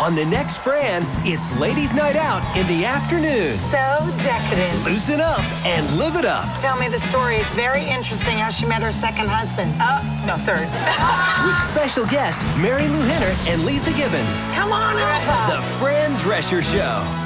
On the next Fran, it's Ladies' Night Out in the afternoon. So decadent. Loosen up and live it up. Tell me the story. It's very interesting how she met her second husband. No, third. With special guest Marilu, Henner and Leeza Gibbons. Come on over. The Fran Drescher Show.